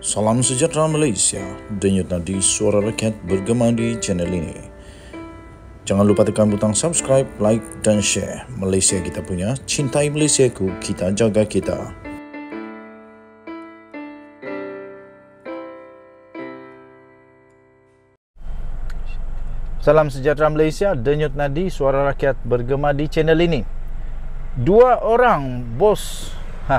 Salam sejahtera Malaysia, denyut nadi suara rakyat bergema di channel ini. Jangan lupa tekan butang subscribe, like dan share. Malaysia kita punya, cintai Malaysiaku, kita jaga kita. Salam sejahtera Malaysia, denyut nadi suara rakyat bergema di channel ini. Dua orang bos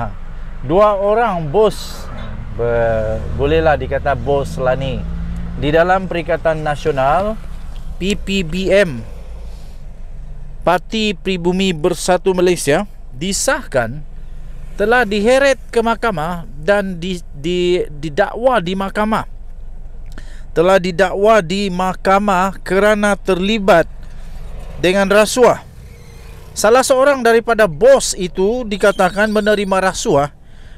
bolehlah dikata bos lah ni, di dalam Perikatan Nasional PPBM, Parti Pribumi Bersatu Malaysia, disahkan telah diheret ke mahkamah dan didakwa di mahkamah. Telah didakwa di mahkamah kerana terlibat dengan rasuah. Salah seorang daripada bos itu dikatakan menerima rasuah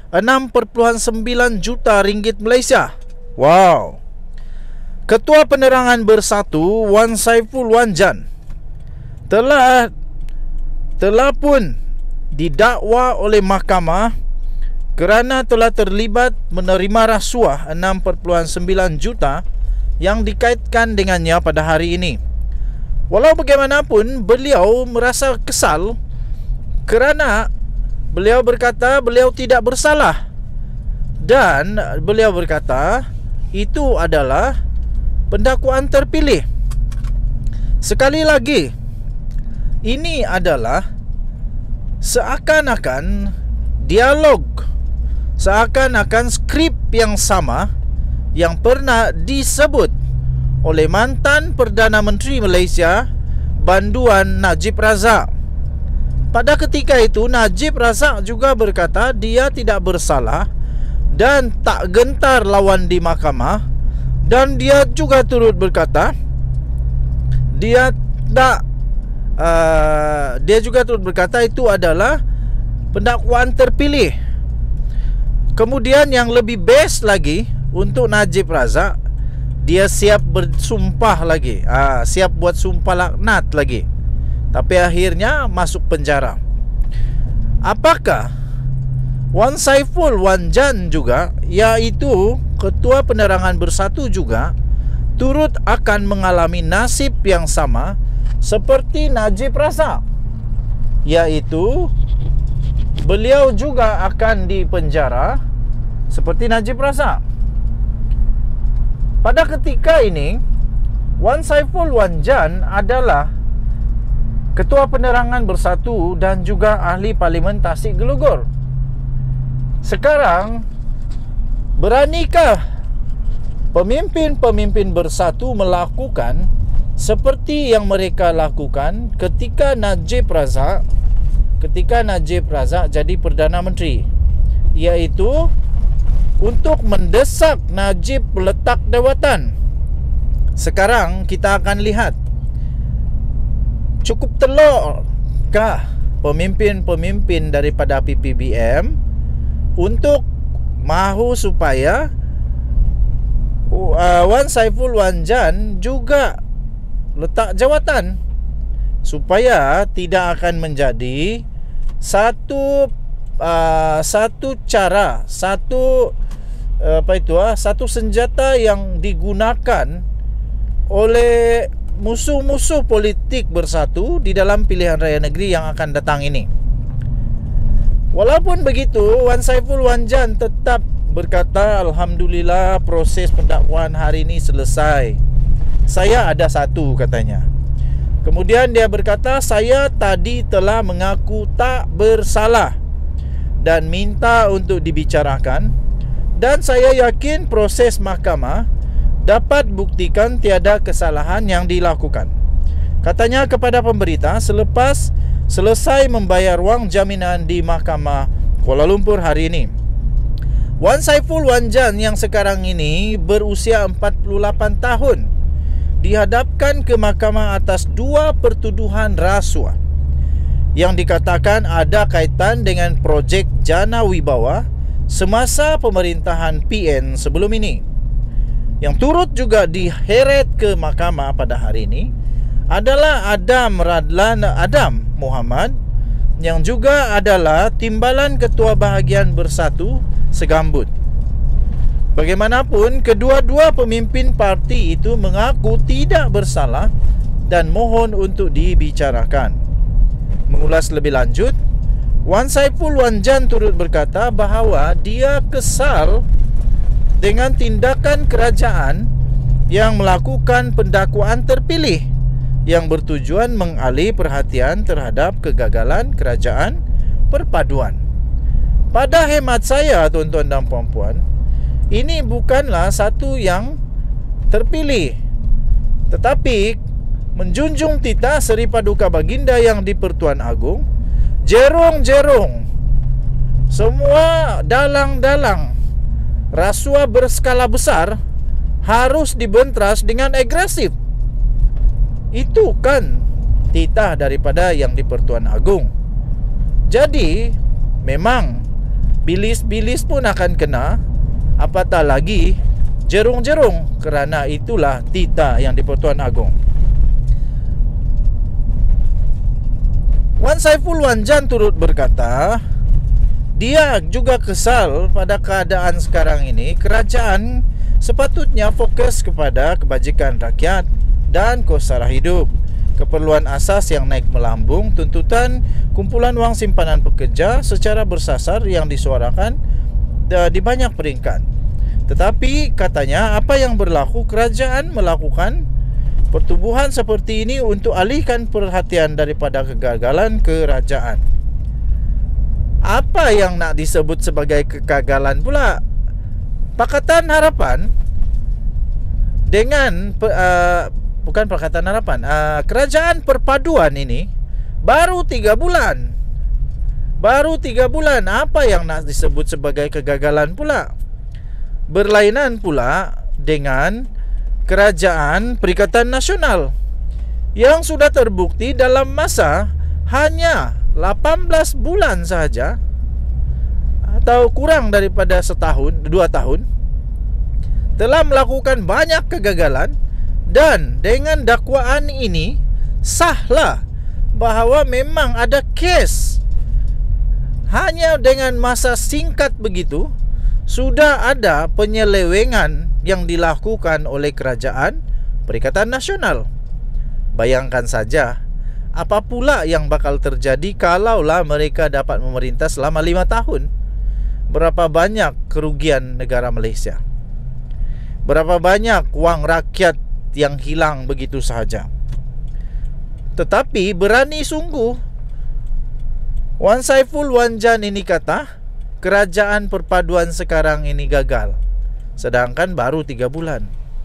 6.9 juta ringgit Malaysia. Wow. Ketua Penerangan Bersatu Wan Saiful Wan Jan telah pun didakwa oleh mahkamah kerana telah terlibat menerima rasuah 6.9 juta yang dikaitkan dengannya pada hari ini. Walau bagaimanapun, beliau merasa kesal kerana beliau berkata beliau tidak bersalah. Dan beliau berkata itu adalah pendakwaan terpilih. Sekali lagi, ini adalah seakan-akan dialog, seakan-akan skrip yang sama yang pernah disebut oleh mantan Perdana Menteri Malaysia, Banduan Najib Razak. Pada ketika itu, Najib Razak juga berkata dia tidak bersalah dan tak gentar lawan di mahkamah. Dan dia juga turut berkata dia juga turut berkata itu adalah pendakwaan terpilih. Kemudian yang lebih best lagi untuk Najib Razak, dia siap bersumpah lagi, siap buat sumpah laknat lagi, tapi akhirnya masuk penjara. Apakah Wan Saiful Wan Jan juga, iaitu Ketua Penerangan Bersatu juga, turut akan mengalami nasib yang sama seperti Najib Razak, iaitu beliau juga akan dipenjara seperti Najib Razak? Pada ketika ini, Wan Saiful Wan Jan adalah Ketua Penerangan Bersatu dan juga Ahli Parlimen Tasik Gelugor. Sekarang, beranikah pemimpin-pemimpin bersatu melakukan seperti yang mereka lakukan ketika Najib Razak jadi Perdana Menteri, iaitu untuk mendesak Najib letak jawatan? Sekarang kita akan lihat, cukup telokkah pemimpin-pemimpin daripada PPBM untuk mahu supaya Wan Saiful Wan Jan juga letak jawatan, supaya tidak akan menjadi satu senjata yang digunakan oleh musuh-musuh politik bersatu di dalam pilihan raya negeri yang akan datang ini. Walaupun begitu, Wan Saiful Wan Jan tetap berkata, alhamdulillah proses pendakwaan hari ini selesai. Saya ada satu, katanya. Kemudian dia berkata, saya tadi telah mengaku tak bersalah dan minta untuk dibicarakan, dan saya yakin proses mahkamah dapat buktikan tiada kesalahan yang dilakukan. Katanya kepada pemberita selepas selesai membayar wang jaminan di Mahkamah Kuala Lumpur hari ini. Wan Saiful Wan Jan yang sekarang ini berusia 48 tahun dihadapkan ke mahkamah atas dua pertuduhan rasuah yang dikatakan ada kaitan dengan projek Jana Wibawa semasa pemerintahan PN sebelum ini. Yang turut juga diheret ke mahkamah pada hari ini adalah Adam Muhammad, yang juga adalah Timbalan Ketua Bahagian Bersatu Segambut. Bagaimanapun, kedua-dua pemimpin parti itu mengaku tidak bersalah dan mohon untuk dibicarakan. Mengulas lebih lanjut, Wan Saiful Wanjan turut berkata bahawa dia kesal dengan tindakan kerajaan yang melakukan pendakwaan terpilih yang bertujuan mengalih perhatian terhadap kegagalan kerajaan perpaduan. Pada hemat saya, tuan-tuan dan puan-puan, ini bukanlah satu yang terpilih, tetapi menjunjung titah Seri Paduka Baginda yang di-Pertuan Agong, jerong-jerong, semua dalang-dalang rasuah berskala besar harus dibentras dengan agresif. Itu kan titah daripada yang di-Pertuan Agong. Jadi memang bilis-bilis pun akan kena, apatah lagi jerung-jerung, kerana itulah titah yang di-Pertuan Agong. Wan Saiful Wanjan turut berkata dia juga kesal pada keadaan sekarang ini. Kerajaan sepatutnya fokus kepada kebajikan rakyat dan kos sara hidup, keperluan asas yang naik melambung, tuntutan kumpulan wang simpanan pekerja secara bersasar yang disuarakan di banyak peringkat. Tetapi katanya apa yang berlaku, kerajaan melakukan pertubuhan seperti ini untuk alihkan perhatian daripada kegagalan kerajaan. Apa yang nak disebut sebagai kegagalan pula? Pakatan Harapan dengan bukan Pakatan Harapan, kerajaan perpaduan ini baru 3 bulan. Baru 3 bulan. Apa yang nak disebut sebagai kegagalan pula? Berlainan pula dengan kerajaan Perikatan Nasional yang sudah terbukti dalam masa hanya 18 bulan sahaja, atau kurang daripada setahun, 2 tahun, telah melakukan banyak kegagalan. Dan dengan dakwaan ini sahlah bahawa memang ada kes. Hanya dengan masa singkat begitu sudah ada penyelewengan yang dilakukan oleh kerajaan Perikatan Nasional. Bayangkan saja apa pula yang bakal terjadi kalaulah mereka dapat memerintah selama 5 tahun. Berapa banyak kerugian negara Malaysia? Berapa banyak wang rakyat yang hilang begitu sahaja? Tetapi berani sungguh Wan Saiful Wanjan ini kata kerajaan perpaduan sekarang ini gagal, sedangkan baru 3 bulan.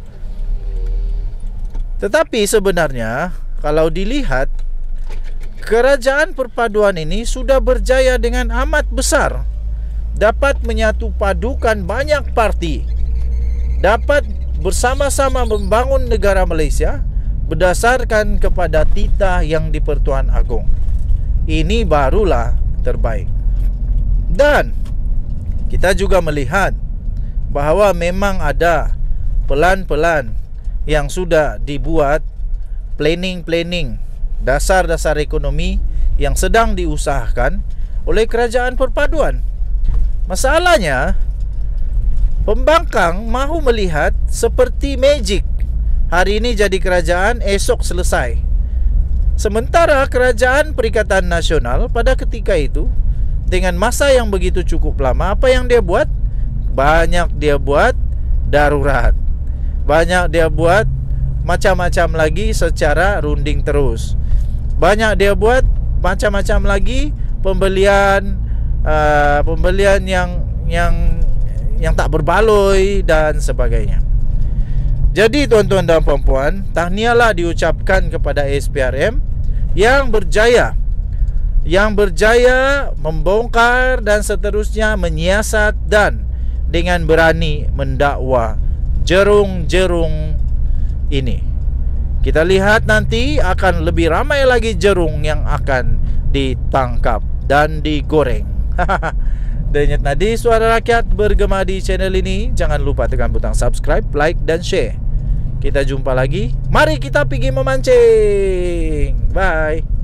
Tetapi sebenarnya kalau dilihat, kerajaan perpaduan ini sudah berjaya dengan amat besar, dapat menyatu padukan banyak parti, dapat bersama-sama membangun negara Malaysia berdasarkan kepada titah yang di-Pertuan Agong. Ini barulah terbaik. Dan kita juga melihat bahawa memang ada pelan-pelan yang sudah dibuat planning dasar-dasar ekonomi yang sedang diusahakan oleh kerajaan perpaduan. Masalahnya, pembangkang mahu melihat seperti magic. Hari ini jadi kerajaan, esok selesai. Sementara kerajaan Perikatan Nasional pada ketika itu dengan masa yang begitu cukup lama, apa yang dia buat? Banyak dia buat darurat, banyak dia buat macam-macam lagi secara runding terus, banyak dia buat macam-macam lagi pembelian yang tak berbaloi dan sebagainya. Jadi tuan-tuan dan puan-puan, tahniahlah diucapkan kepada SPRM yang berjaya membongkar dan seterusnya menyiasat dan dengan berani mendakwa jerung-jerung ini. Kita lihat nanti akan lebih ramai lagi jerung yang akan ditangkap dan digoreng. Denyut nadi suara rakyat bergema di channel ini. Jangan lupa tekan butang subscribe, like dan share. Kita jumpa lagi. Mari kita pergi memancing. Bye.